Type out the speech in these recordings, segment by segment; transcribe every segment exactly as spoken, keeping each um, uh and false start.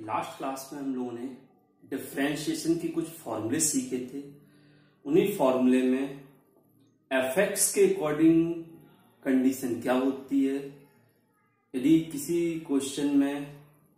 Last class में हम लोगों ने डिफरेंशिएशन की कुछ फॉर्मूले सीखे थे। उन्हीं फॉर्मूले में एफ एक्स के अकॉर्डिंग कंडीशन क्या होती है, यदि किसी क्वेश्चन में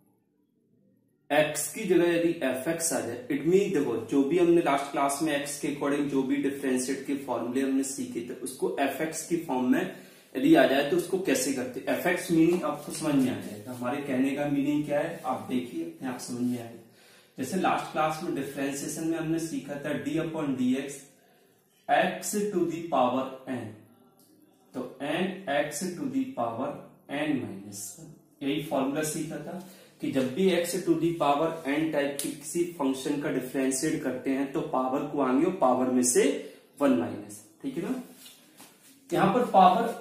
x की जगह यदि एफ एक्स आ जाए, इट मीन देखो जो भी हमने लास्ट क्लास में x के अकॉर्डिंग जो भी डिफरेंशिएट के फॉर्मूले हमने सीखे थे उसको एफ एक्स की फॉर्म में यदि आ जाए तो उसको कैसे करते। एफ एक्स मीनिंग आपको समझ में आ जाएगा, हमारे कहने का मीनिंग क्या है आप देखिए अपने आप समझ में आएगा। जैसे लास्ट क्लास में डिफरेंशिएशन में हमने सीखा था D upon D x X to the power N, तो N X to the power N minus one, यही फॉर्मूला सीखा था कि जब भी x to the power n type की किसी फंक्शन का डिफरेंशिएट करते हैं तो पावर को आएंगे और पावर में से वन माइनस, ठीक है ना। यहां पर पावर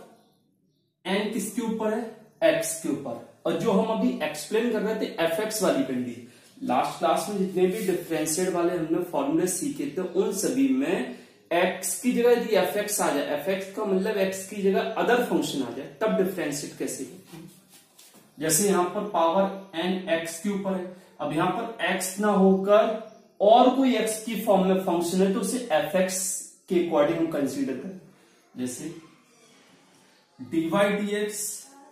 n किसके ऊपर है, x के ऊपर, और जो हम अभी एक्सप्लेन कर रहे थे एफ एक्स वाली कंडीशन। लास्ट क्लास में जितने भी डिफरेंशिएट वाले हमने फॉर्मूले सीखे थे उन सभी में x की जगह यदि एफ एक्स आ जाए, एफ एक्स का मतलब x की जगह अदर फंक्शन आ जाए, तब डिफरेंशिएट कैसे होते हैं। जैसे यहां पर पावर n x के ऊपर है, अब यहां पर x ना होकर और कोई x की फॉर्म में फंक्शन है तो उसे एफ एक्स के अकॉर्डिंग हम कंसीडर करें। जैसे D Y D x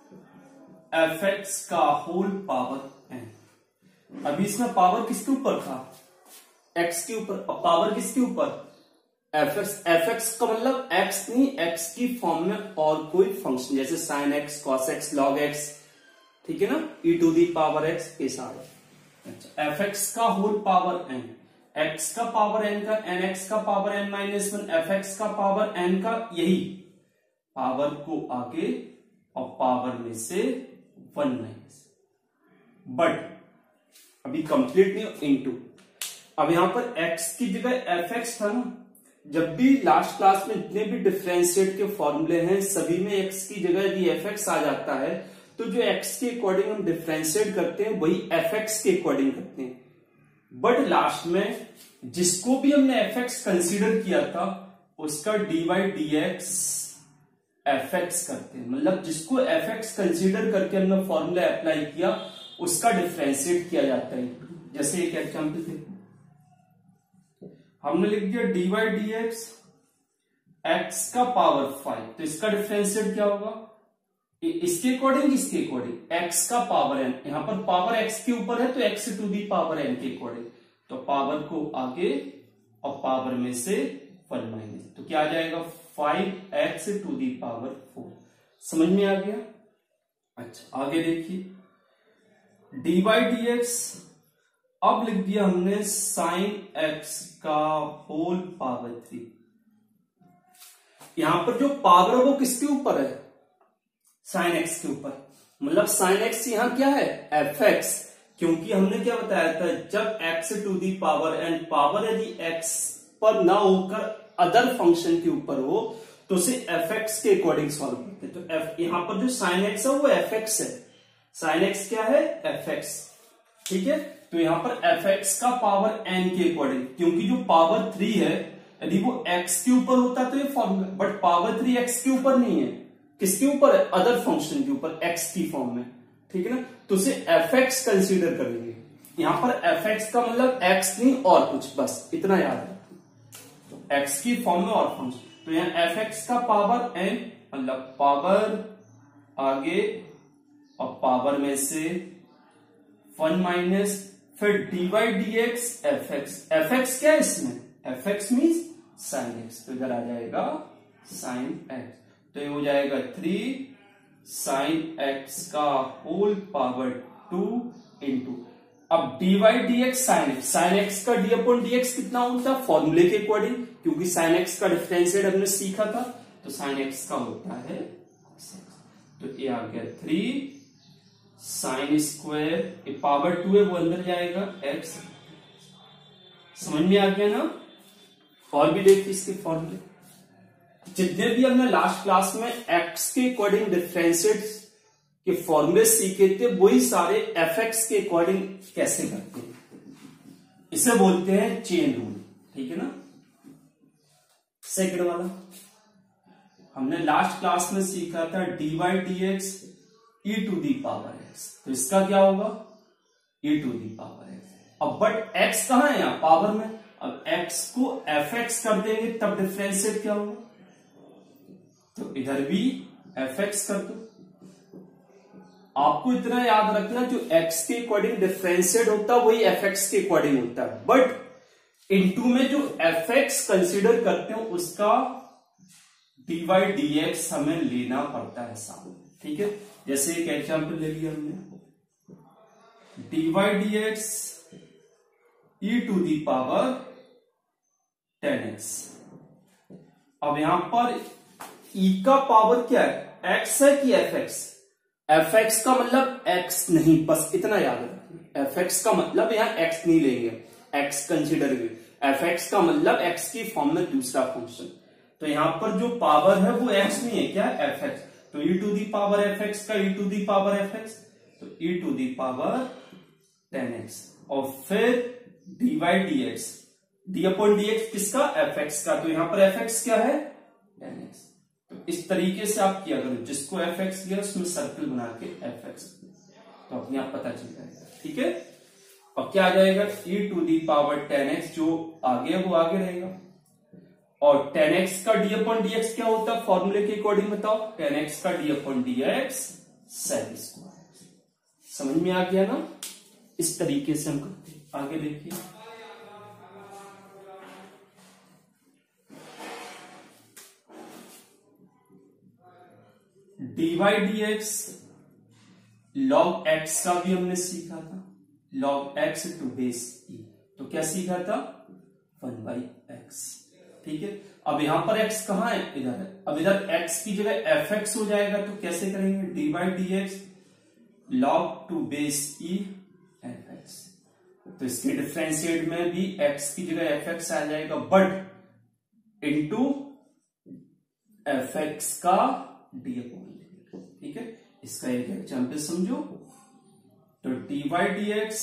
F x का होल पावर n, अभी इसमें पावर किसके ऊपर था, x के ऊपर, और पावर किसके ऊपर एफ एक्स। एफ एक्स का मतलब x नहीं, x की फॉर्म में और कोई फंक्शन जैसे sine x, cos x, log x, ठीक है ना, e to the power x के साथ। अच्छा, एफ एक्स का होल पावर n, x का पावर n का, एन एक्स का power n minus one, f x का पावर n का, यही पावर को आगे और पावर में से वन माइनस, बट अभी कंप्लीट नहीं इनटू। अब यहां पर x की जगह एफ एक्स था ना, जब भी लास्ट क्लास में जितने भी डिफरेंशिएट के फॉर्मूले हैं सभी में x की जगह यदि एफ एक्स आ जाता है तो जो x के अकॉर्डिंग हम डिफरेंशिएट करते हैं वही एफ एक्स के अकॉर्डिंग करते हैं। बट लास्ट में जिसको भी हमने एफ एक्स कंसीडर किया था उसका d Y D x F x करते हैं, मतलब जिसको एफ एक्स कंसीडर करके हमने फॉर्मूला अप्लाई किया उसका डिफरेंशिएट किया जाता है। जैसे एक एग्जाम्पल देखो, हमने लिख दिया d Y D x x का पावर फाइव, तो इसका डिफरेंशिएट क्या होगा, इसके अकॉर्डिंग इसके अकॉर्डिंग x का पावर n, यहां पर पावर x के ऊपर है तो x to the power n के अकॉर्डिंग, तो पावर को आगे और पावर में से वन माइनस, तो क्या आ जाएगा five x to the power four. समझ में आ गया। अच्छा आगे देखिए डी वाई डी एक्स, अब लिख दिया हमने साइन x का होल पावर थ्री, यहां पर जो पावर है वो किसके ऊपर है, साइन एक्स के ऊपर, मतलब साइन एक्स यहां क्या है एफ एक्स, क्योंकि हमने क्या बताया था जब x to the power n power यदि x पर ना होकर अदर फंक्शन के ऊपर हो तो उसे एफ एक्स के अकॉर्डिंग सॉल्व करते हैं। तो f यहां पर जो साइन एक्स है वो एफ एक्स है, साइन एक्स क्या है एफ एक्स, ठीक है। तो यहां पर एफ एक्स का पावर n के अकॉर्डिंग, क्योंकि जो पावर थ्री है यदि वो x के ऊपर होता तो ये formula, but power three x के ऊपर नहीं है, किसके ऊपर है अदर फंक्शन के ऊपर x की फॉर्म में, ठीक है ना, तो उसे एफ एक्स कंसीडर करेंगे। यहां पर एफ एक्स का मतलब x नहीं और कुछ, बस इतना याद है, तो x की फॉर्म में और फंक्शन, तो यहां एफ एक्स का पावर n मतलब पावर आगे और पावर में से वन माइनस, फिर d Y D x F x, F x क्या है इसमें f x means sine x, तो इधर आ जाएगा साइन एक्स, तो ये हो जाएगा थ्री साइन एक्स का होल पावर टू इंटू, अब d Y D x sine x, sine x का डी अपॉन डी एक्स कितना होता है फॉर्मूले के अकॉर्डिंग, क्योंकि साइन एक्स का डिफरेंशिएट हमने सीखा था, तो साइन एक्स का होता है, तो ये आ गया थ्री साइन स्क्वायर, ये पावर टू है वो अंदर जाएगा एक्स। समझ में आ गया ना। और भी देखिए इसके फॉर्मूले, जितने भी हमने लास्ट क्लास में x के अकॉर्डिंग डिफरेंशिएट के फॉर्मूले सीखे थे वही सारे एफ एक्स के अकॉर्डिंग कैसे करते हैं, इसे बोलते हैं चेन रूल, ठीक है ना। सेकंड वाला हमने लास्ट क्लास में सीखा था d Y D x e to the power x, तो इसका क्या होगा e to the power x. अब बट एक्स कहाँ है यहाँ पावर में, अब एक्स को एफ एक्स कर देंगे तब डिफरेंशिएट क्या होगा, तो इधर भी एफ एक्स कर दो। आपको इतना याद रखना जो एक्स के अकॉर्डिंग डिफरेंशिएट होता है वही एफ एक्स के अकॉर्डिंग होता है, बट इनटू में जो एफ एक्स कंसिडर करते हैं उसका डी वाई डी एक्स हमें लेना पड़ता है सामने, ठीक है। जैसे एक एग्जाम्पल ले लिया हमने, d Y D x e to the power tan x. अब यहां पर ई का पावर क्या है, एक्स है कि एफ एक्स, एफ एक्स का मतलब एक्स नहीं, बस इतना याद रखना, एफ एक्स का मतलब यहां एक्स नहीं लेंगे, एक्स कंसिडर भी, एफ एक्स का मतलब एक्स की फॉर्म में दूसरा फंक्शन, तो यहां पर जो पावर है वो एक्स नहीं है, क्या एफ एक्स, तो e to the power f x का e to the power f x, तो e to the power tan x, और फिर d Y D x, d upon D x किसका, एफ एक्स का, तो यहां पर एफ एक्स क्या है टेन एक्स। तो इस तरीके से आप किया करो, जिसको एफ एक्स लिया उसमें सर्कल बना के एफ एक्स, तो अपने आप पता चल जाएगा, ठीक है। और क्या आ जाएगा, e to the power tan x, जो आगे है वो आगे रहेगा, और टेन एक्स का डी अपॉन डी एक्स क्या होता है फॉर्मूले के अकॉर्डिंग बताओ, टेन एक्स का d upon D x sec square. समझ में आ गया ना, इस तरीके से हम करते हैं। आगे देखिए, d Y D x log x का भी हमने सीखा था, log x to base e, तो क्या सीखा था वन बाई एक्स, ठीक है। अब यहां पर x कहां है, इधर है, अब इधर x की जगह एफ एक्स हो जाएगा, तो कैसे करेंगे, d by d x log to base e f x, तो इसके डिफरेंशिएट में भी x की जगह एफ एक्स आ जाएगा, बट इंटू एफ एक्स का डी अपॉन, ठीक है। इसका एक एग्जाम्पल समझो, तो डी वाई डी एक्स,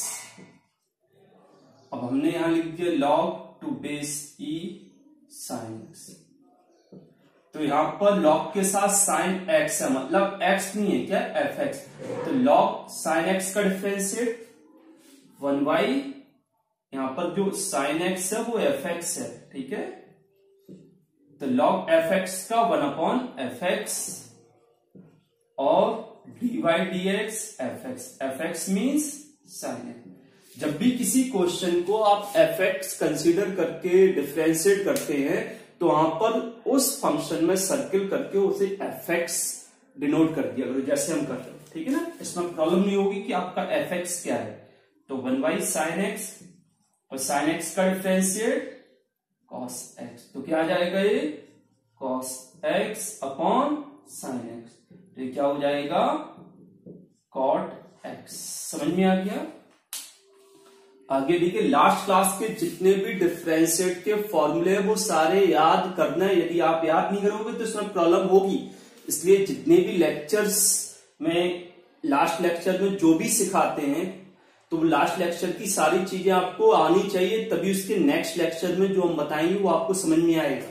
अब हमने यहां लिख दिया log to base e sine x, तो यहां पर लॉग के साथ साइन एक्स है, मतलब एक्स नहीं है क्या एफ एक्स, तो लॉग साइन एक्स का डिफरेंशिएट वन बाई, यहां पर जो साइन एक्स है वो एफ एक्स है, ठीक है, तो लॉग एफ एक्स का वन अपॉन एफ एक्स, और d Y D x F x, F x means sine x. जब भी किसी क्वेश्चन को आप एफ एक्स कंसिडर करके डिफरेंशिएट करते हैं तो वहां पर उस फंक्शन में सर्किल करके उसे एफ एक्स डिनोट कर दिया करो, जैसे हम करते हैं, ठीक है ना। इसमें प्रॉब्लम नहीं होगी कि आपका एफ एक्स क्या है, तो वन बाई साइन एक्स, और साइन एक्स का डिफरेंशिएट कॉस एक्स, तो क्या आ जाएगा ये cos x upon sine x, तो ये क्या हो जाएगा कॉट एक्स। समझ में आ गया। आगे देखिए, लास्ट क्लास के जितने भी डिफरेंशिएट के फॉर्मूले वो सारे याद करना है, यदि आप याद नहीं करोगे तो इसमें प्रॉब्लम होगी, इसलिए जितने भी लेक्चर्स में लास्ट लेक्चर में जो भी सिखाते हैं तो लास्ट लेक्चर की सारी चीजें आपको आनी चाहिए, तभी उसके नेक्स्ट लेक्चर में जो हम बताएंगे वो आपको समझ में आएगा।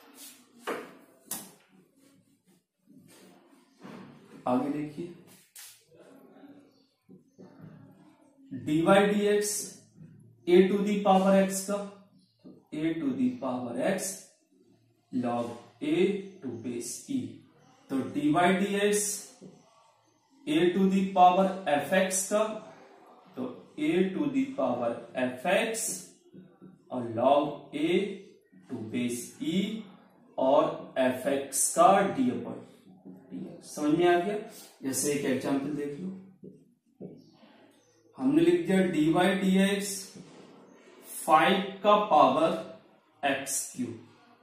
आगे देखिए, d Y D x a to the power x का, a to the power x log a to base e, तो d Y D x a to the power f x का, तो a to the power f x और log a to base e और f x का d upon. समझ में आ गया। जैसे एक एग्जांपल देख लो, हमने लिख दिया d Y D x five का power x cube,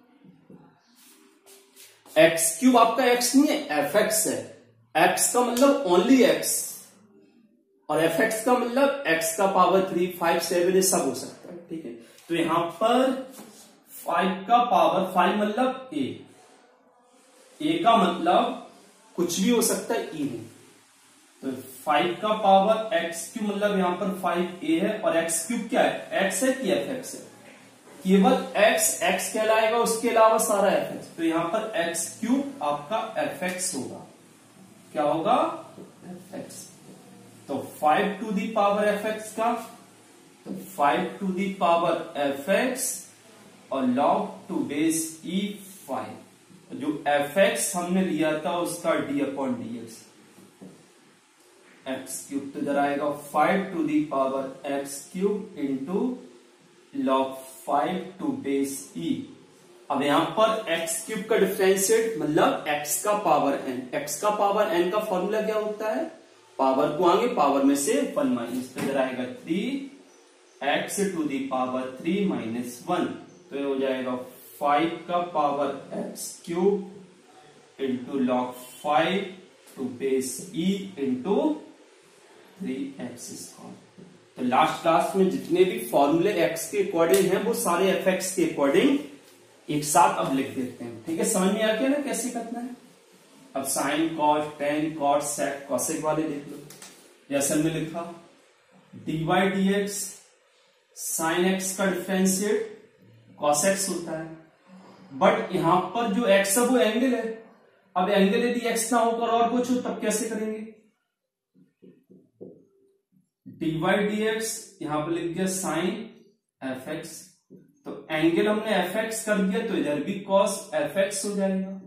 x cube आपका एक्स नहीं है एफ एक्स है, एक्स का मतलब ओनली एक्स, और एफ एक्स का मतलब एक्स का पावर थ्री फाइव सेवन ये सब हो सकता है, ठीक है। तो यहां पर फाइव का पावर, फाइव मतलब ए, ए का मतलब कुछ भी हो सकता है, ई नहीं, तो फाइव का पावर एक्स क्यूब मतलब यहां पर फाइव ए है, और एक्स क्यूब क्या है, एक्स है कि एफ एक्स है, केवल एक्स एक्स कहलाएगा, उसके अलावा सारा एफ एक्स, तो यहां पर एक्स क्यूब आपका एफ एक्स होगा, क्या होगा एफ एक्स। तो five to the power f x का, तो five to the power f x और log to base e five. जो एफ एक्स हमने लिया था उसका d upon D x, x cube, तो इधर आएगा five to the power x cube into log five to base e. अब यहां पर एक्स क्यूब का डिफरेंशिएट मतलब एक्स का पावर एन, एक्स का पावर एन का फॉर्मूला क्या होता है, पावर को आगे पावर में से वन माइनस, तो इधर आएगा three x to the power three minus one, तो ये हो जाएगा फाइव का power x cube into log five to base e into three x square. तो लास्ट क्लास में जितने भी फॉर्मूले एक्स के अकॉर्डिंग हैं वो सारे एफ एक्स के अकॉर्डिंग एक साथ अब लिख देते हैं। ठीक है, समझ में आ गया ना कैसे करना है। अब sine cos tan cot sec cosec वाले देख लो, जैसे हमने लिखा d Y D x sine x का डिफरेंशिएट कॉस एक्स होता है, बट यहां पर जो एक्स है वो एंगल है। अब एंगल यदि एक्स ना होकर और कुछ हो तब कैसे करेंगे, डी वाई डी एक्स यहां पर लिख दिया साइन एफ एक्स, तो एंगल हमने एफ एक्स कर दिया तो इधर भी कॉस एफ एक्स हो जाएगा,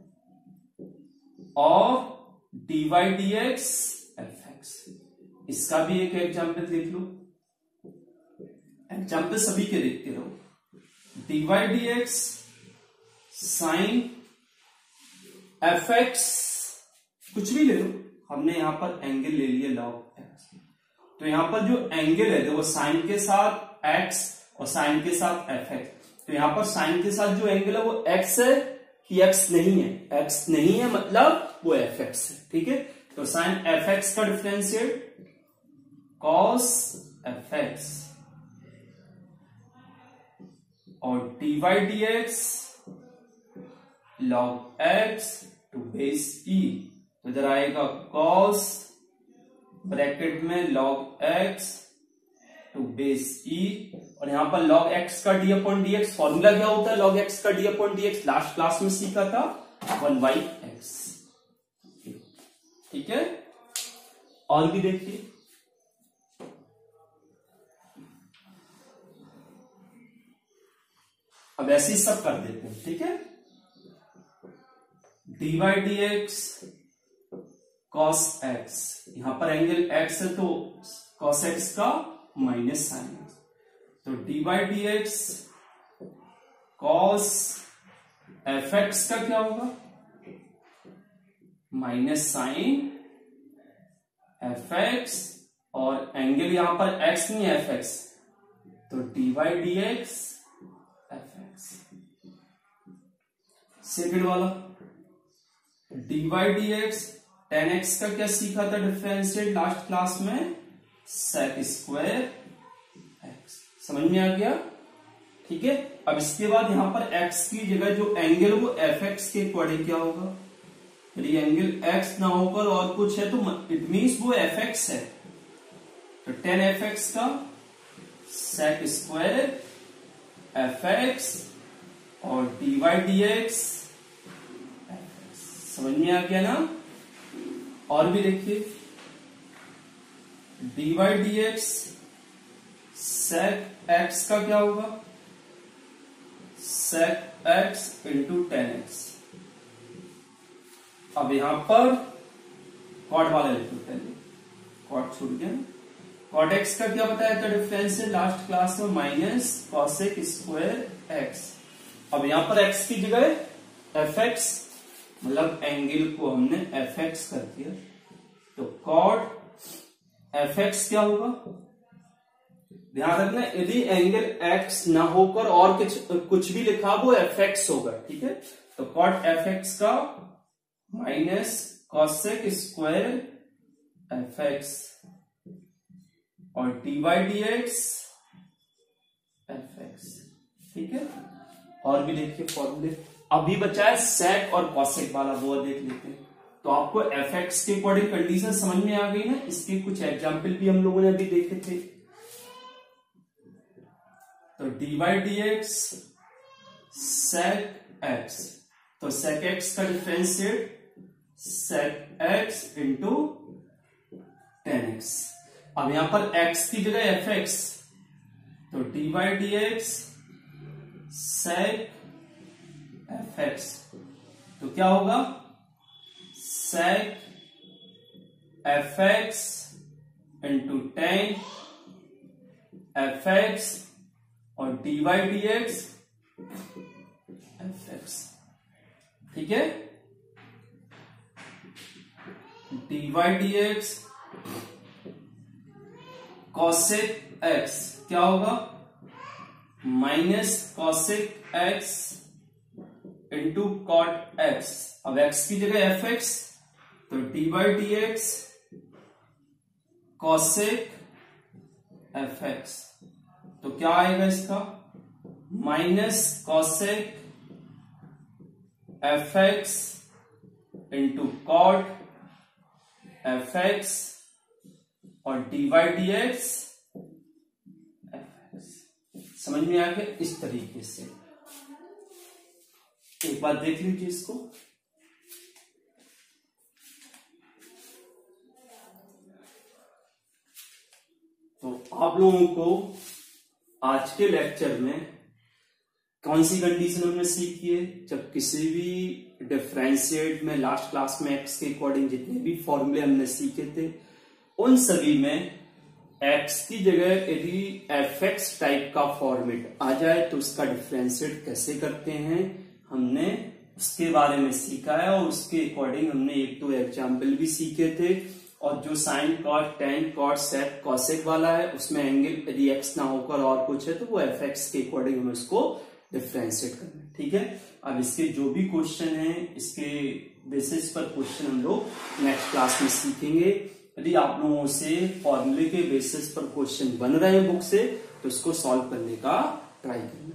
और d Y D x F x. इसका भी एक एग्जाम्पल देख लो, एग्जाम्पल सभी के देखते रहो। D Y D x sine f x, कुछ भी ले लो, हमने यहां पर एंगल ले लिया लॉग एक्स, तो यहां पर जो एंगल है वो साइन के साथ एक्स और साइन के साथ एफ एक्स, तो यहां पर साइन के साथ जो एंगल है वो एक्स है कि एक्स नहीं है, एक्स नहीं है मतलब वो एफ एक्स है। ठीक है, तो साइन एफ एक्स का डिफरेंशिएट कॉस एफ एक्स और d Y D x log x to base e, तो इधर आएगा कॉस ब्रैकेट में log x to base e, और यहां पर लॉग एक्स का d upon D x formula क्या होता है, लॉग एक्स का d upon D x last class में सीखा था, वन बाई एक्स। ठीक है, और भी देखिए अब ऐसे ही सब कर देते हैं। ठीक है, d Y D x cos x, यहां पर एंगल एक्स है तो कॉस एक्स का माइनस साइन एक्स, तो d Y D x cos f x का क्या होगा, माइनस साइन एफ एक्स, और एंगल यहां पर एक्स नहीं एफ एक्स, तो d Y D x F x. Second वाला d Y D x tan x का क्या सीखा था डिफरेंशिएट लास्ट क्लास में, सेक स्क्वायर एक्स, समझ में आ गया। ठीक है, अब इसके बाद यहां पर एक्स की जगह जो एंगल वो एफ एक्स के अकॉर्डिंग क्या होगा, यदि एंगल एक्स ना होकर और कुछ है तो इट मीन्स वो एफ एक्स है, तो टेन एफ एक्स का सेक स्क्वायर एफ एक्स और डी वाई डी एक्स, समझ में आ गया ना। और भी देखिए d Y D x sec x का क्या होगा, sec x into tan x. अब यहां पर कॉट वाला लिखो, पहले कॉट छूट गया, कॉट एक्स का क्या बताया था डिफरेंस है लास्ट क्लास में, माइनस कॉसेक स्क्वायर एक्स। अब यहां पर एक्स की जगह एफ एक्स मतलब एंगल को हमने एफ एक्स कर दिया, तो कॉट एफ एक्स क्या होगा, ध्यान रखना यदि एंगल एक्स ना होकर और कुछ कुछ भी लिखा वो एफ एक्स होगा। ठीक है, तो कॉट एफ एक्स का minus cosec square f x और d Y D x F x. ठीक है, और भी देखिए फॉर्मूले, अभी बचा है सेक और कॉसेक वाला, वो देख लेते हैं। तो आपको एफ एक्स के अकॉर्डिंग कंडीशन समझ में आ गई ना, इसके कुछ एग्जाम्पल भी हम लोगों ने अभी देखे थे। तो d Y D x sec x, तो सेक एक्स का differentiate sec x into tan x. अब यहां पर x की जगह एफ एक्स, तो d by d x sec f x, तो क्या होगा sec f x into tan f x और d by d x F x. ठीक है, d by d x cosec x क्या होगा minus cosec x into cot x. अब x की जगह एफ एक्स, तो d by d x cosec f x, तो क्या आएगा इसका minus cosec f x into cot f x और d by d x F x. समझ में आ गया? इस तरीके से एक बार देख लीजिए इसको। तो आप लोगों को आज के लेक्चर में कौन सी कंडीशन हमने सीखी है, जब किसी भी डिफरेंशिएट में लास्ट क्लास में एक्स के अकॉर्डिंग जितने भी फॉर्मूले हमने सीखे थे उन सभी में एक्स की जगह यदि एफ एक्स टाइप का फॉर्मेट आ जाए तो उसका डिफरेंशिएट कैसे करते हैं हमने उसके बारे में सीखा है, और उसके अकॉर्डिंग हमने एक दो एग्जाम्पल भी सीखे थे। और जो sine cot tan cot sec cosec वाला है उसमें एंगल यदि एक्स ना होकर और कुछ है तो वो एफ एक्स के अकॉर्डिंग हमें उसको डिफरेंशिएट करना है। ठीक है, अब इसके जो भी क्वेश्चन है इसके बेसिस पर क्वेश्चन हम लोग नेक्स्ट क्लास में सीखेंगे। यदि आप लोगों से फॉर्मूले के बेसिस पर क्वेश्चन बन रहे हैं बुक से तो इसको सॉल्व करने का ट्राई करें।